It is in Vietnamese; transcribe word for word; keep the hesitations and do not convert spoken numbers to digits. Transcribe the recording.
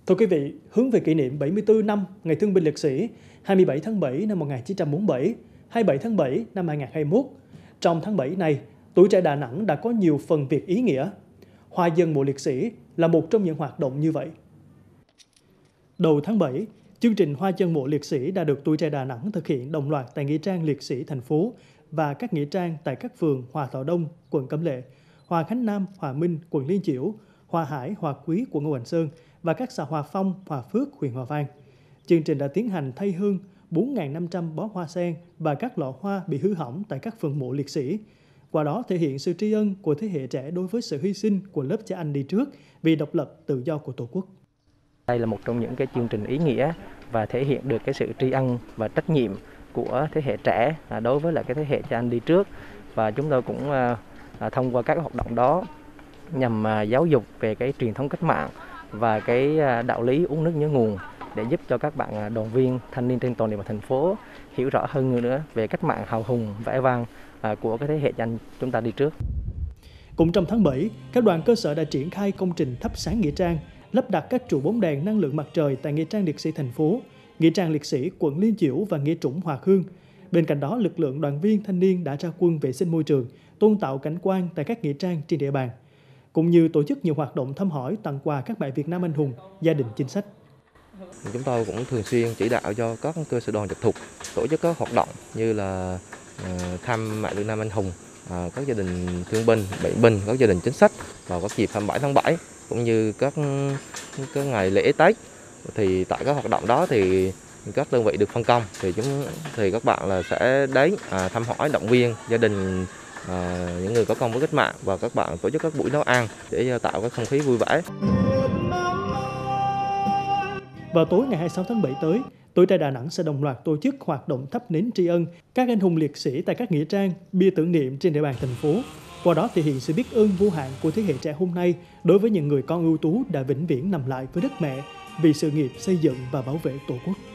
Thưa quý vị, hướng về kỷ niệm bảy mươi tư năm Ngày Thương binh Liệt sĩ hai mươi bảy tháng bảy năm một nghìn chín trăm bốn mươi bảy, hai mươi bảy tháng bảy năm hai nghìn không trăm hai mươi mốt. Trong tháng bảy này, Tuổi Trẻ Đà Nẵng đã có nhiều phần việc ý nghĩa. Hoa dân mộ liệt sĩ là một trong những hoạt động như vậy. Đầu tháng bảy, chương trình Hoa dân mộ liệt sĩ đã được Tuổi Trẻ Đà Nẵng thực hiện đồng loạt tại Nghĩa trang liệt sĩ thành phố và các nghĩa trang tại các phường Hòa Thọ Đông, quận Cẩm Lệ, Hòa Khánh Nam, Hòa Minh, quận Liên Chiểu, Hòa Hải, Hòa Quý, quận Ngũ Hành Sơn và các xã Hòa Phong, Hòa Phước, huyện Hòa Vang. Chương trình đã tiến hành thay hương bốn nghìn năm trăm bó hoa sen và các lọ hoa bị hư hỏng tại các phần mộ liệt sĩ. Qua đó thể hiện sự tri ân của thế hệ trẻ đối với sự hy sinh của lớp cha anh đi trước vì độc lập tự do của Tổ quốc. Đây là một trong những cái chương trình ý nghĩa và thể hiện được cái sự tri ân và trách nhiệm của thế hệ trẻ đối với lại cái thế hệ cha anh đi trước, và chúng tôi cũng thông qua các hoạt động đó nhằm giáo dục về cái truyền thống cách mạng và cái đạo lý uống nước nhớ nguồn để giúp cho các bạn đoàn viên thanh niên trên toàn địa bàn thành phố hiểu rõ hơn nữa về cách mạng hào hùng vẻ vang của cái thế hệ cha anh chúng ta đi trước. Cũng trong tháng bảy, các đoàn cơ sở đã triển khai công trình thắp sáng nghĩa trang, lắp đặt các trụ bóng đèn năng lượng mặt trời tại Nghĩa trang liệt sĩ thành phố, Nghĩa trang liệt sĩ quận Liên Chiểu và Nghĩa Trũng Hòa Khương. Bên cạnh đó, lực lượng đoàn viên thanh niên đã ra quân vệ sinh môi trường, tôn tạo cảnh quan tại các nghĩa trang trên địa bàn, cũng như tổ chức nhiều hoạt động thăm hỏi, tặng quà các mẹ Việt Nam anh hùng, gia đình chính sách. Chúng tôi cũng thường xuyên chỉ đạo cho các cơ sở đoàn trực thuộc tổ chức các hoạt động như là thăm mẹ Việt Nam anh hùng, các gia đình thương binh, bệnh binh, các gia đình chính sách vào các dịp hai mươi bảy tháng bảy cũng như các các ngày lễ Tết. Thì tại các hoạt động đó thì các đơn vị được phân công thì chúng thì các bạn là sẽ đến à, thăm hỏi, động viên gia đình à, những người có công với cách mạng, và các bạn tổ chức các buổi nấu ăn để tạo cái không khí vui vẻ. Vào tối ngày hai mươi sáu tháng bảy tới, Tuổi Trẻ Đà Nẵng sẽ đồng loạt tổ chức hoạt động thắp nến tri ân các anh hùng liệt sĩ tại các nghĩa trang, bia tưởng niệm trên địa bàn thành phố. Qua đó thể hiện sự biết ơn vô hạn của thế hệ trẻ hôm nay đối với những người con ưu tú đã vĩnh viễn nằm lại với đất mẹ vì sự nghiệp xây dựng và bảo vệ Tổ quốc.